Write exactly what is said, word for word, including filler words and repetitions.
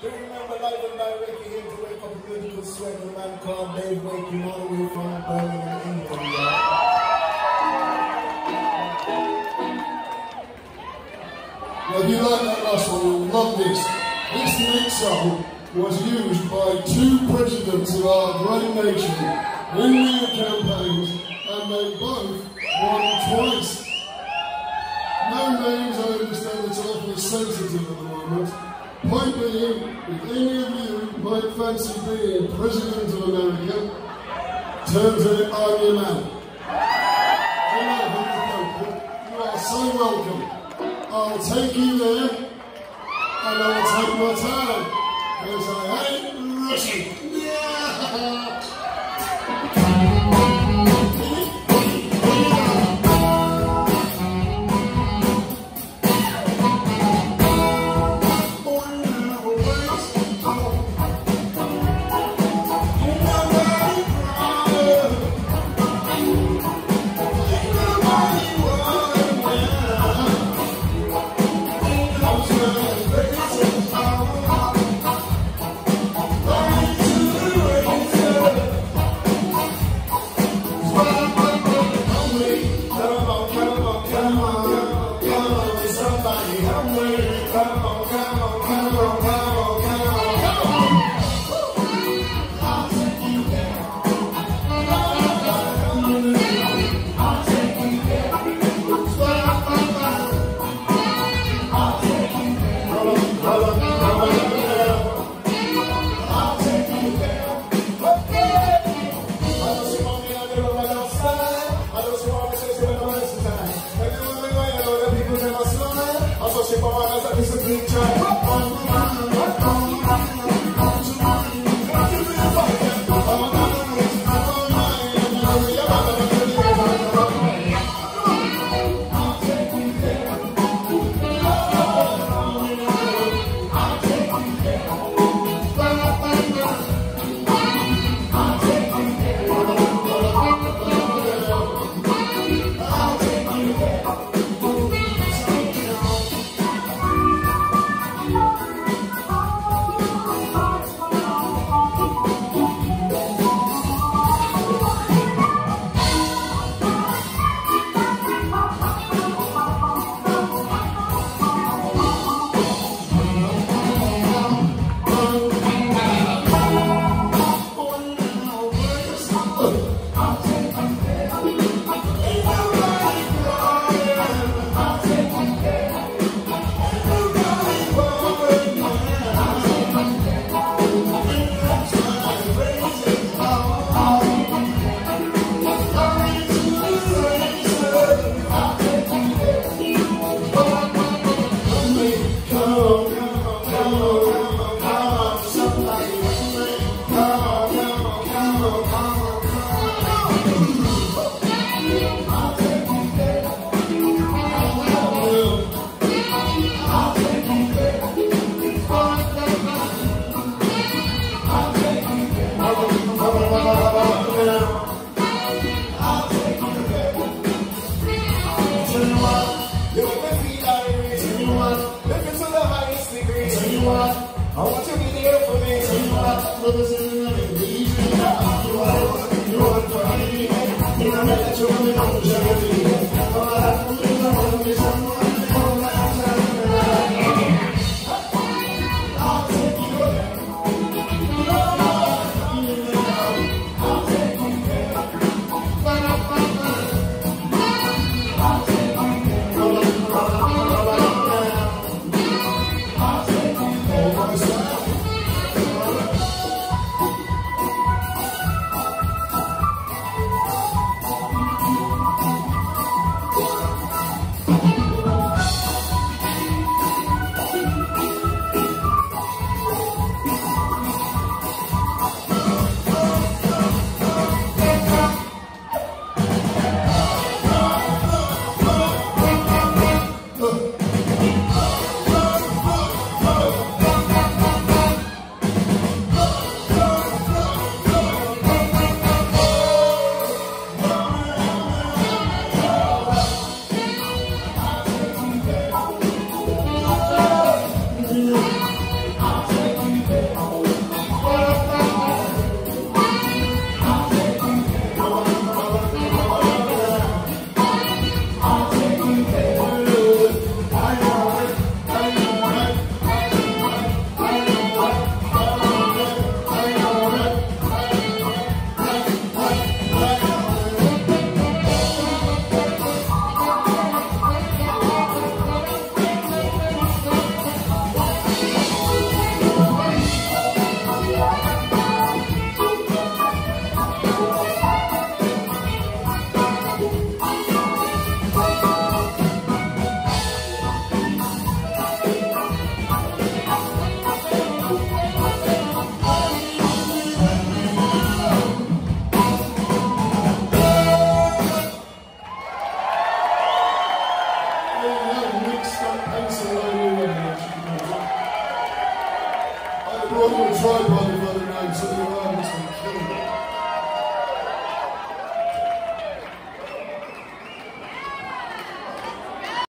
We remember live and direct here to wake up a little sweat with a man called Dave Waking all the way from Birmingham, England. Well, if you like that last one, you'll love this. This next song was used by two presidents of our great nation in their campaigns, and they both won twice. No names, I understand it's awfully sensitive at the moment. Point being, if any of you might fancy being President of America, turn to the I'm your man. You are so welcome. I'll take you there, and I'll take my time, because I ain't rushing. Yeah! brought you a tripod.